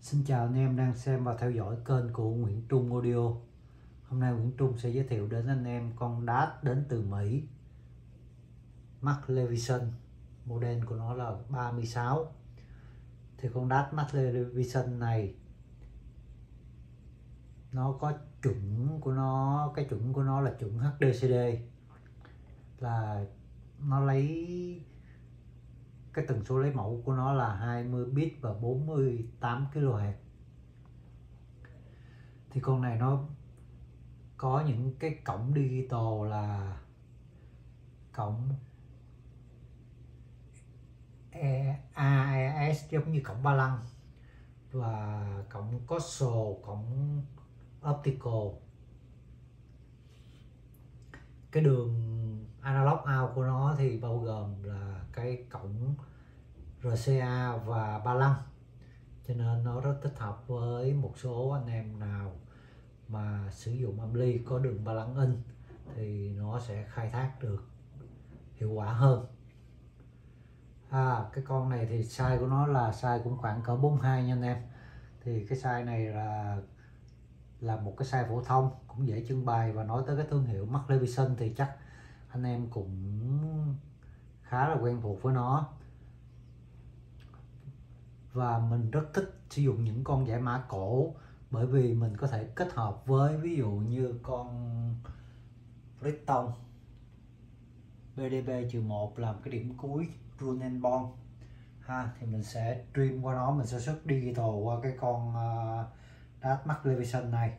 Xin chào anh em đang xem và theo dõi kênh của Nguyễn Trung Audio. Hôm nay Nguyễn Trung sẽ giới thiệu đến anh em con DAT đến từ Mỹ, Max Levison. Model của nó là 36. Thì con DAT Max Levison này nó có chuẩn của nó, cái chuẩn của nó là chuẩn HDCD, là nó lấy cái tần số lấy mẫu của nó là 20 bit và 48 kHz. Thì con này nó có những cái cổng digital là cổng AES giống như cổng ba lăng, và cổng Coaxial, cổng optical. Cái đường analog out của nó thì bao gồm là cái cổng RCA và ba lăng, cho nên nó rất thích hợp với một số anh em nào mà sử dụng âm ly có đường ba lăng in thì nó sẽ khai thác được hiệu quả hơn. Cái con này thì size của nó là size cũng khoảng cỡ 42 nha anh em. Thì cái size này là một cái size phổ thông, cũng dễ trưng bày. Và nói tới cái thương hiệu Max Levison thì chắc anh em cũng khá là quen thuộc với nó. Và mình rất thích sử dụng những con giải mã cổ, bởi vì mình có thể kết hợp với ví dụ như con Brighton BDB-1 làm cái điểm cuối Runenborn thì mình sẽ stream qua nó, mình sẽ xuất digital qua cái con DAT Max Levison này.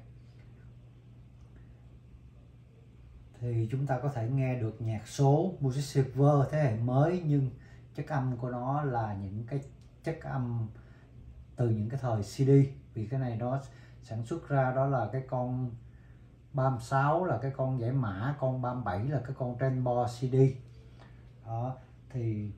Thì chúng ta có thể nghe được nhạc số Music Server thế hệ mới, nhưng chất âm của nó là những cái chất âm từ những cái thời CD. Vì cái này nó sản xuất ra đó là cái con 36 là cái con giải mã, con 37 là cái con Rainbow CD. Thì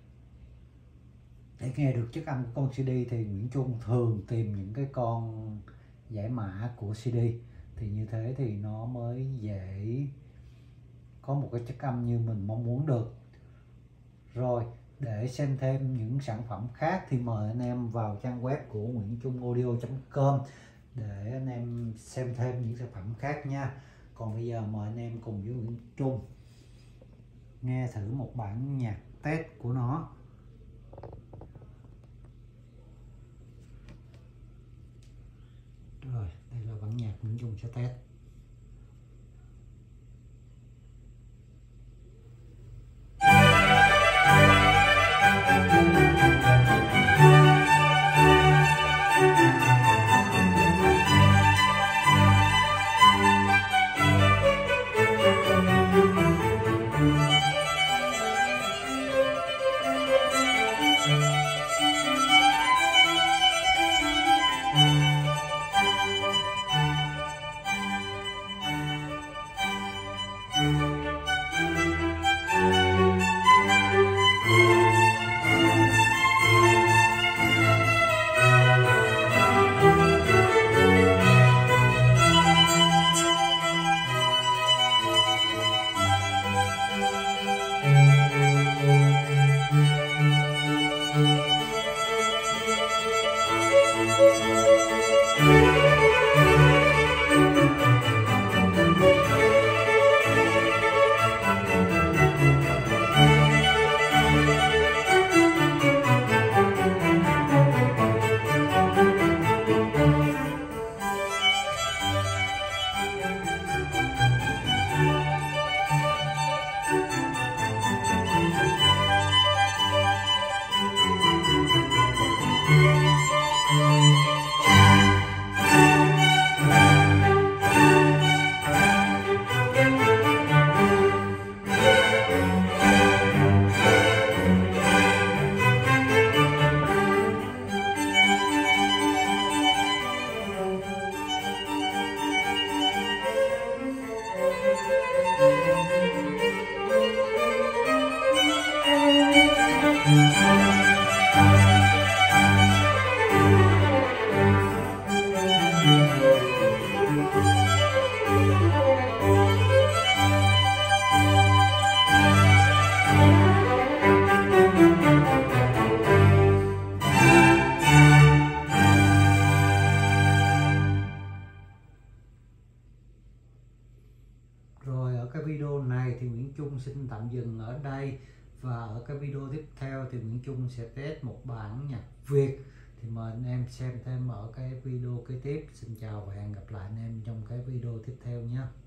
để nghe được chất âm của con CD thì Nguyễn Trung thường tìm những cái con giải mã của CD. Thì như thế thì nó mới dễ có một cái chất âm như mình mong muốn được. Rồi, để xem thêm những sản phẩm khác thì mời anh em vào trang web của nguyentrungaudio.com để anh em xem thêm những sản phẩm khác nha. Còn bây giờ mời anh em cùng với Nguyễn Trung nghe thử một bản nhạc test của nó. Rồi, đây là bản nhạc Nguyễn Trung sẽ test. cái video này thì Nguyễn Trung xin tạm dừng ở đây, và ở cái video tiếp theo thì Nguyễn Trung sẽ test một bản nhạc Việt, thì mời anh em xem thêm ở cái video kế tiếp. Xin chào và hẹn gặp lại anh em trong cái video tiếp theo nhé.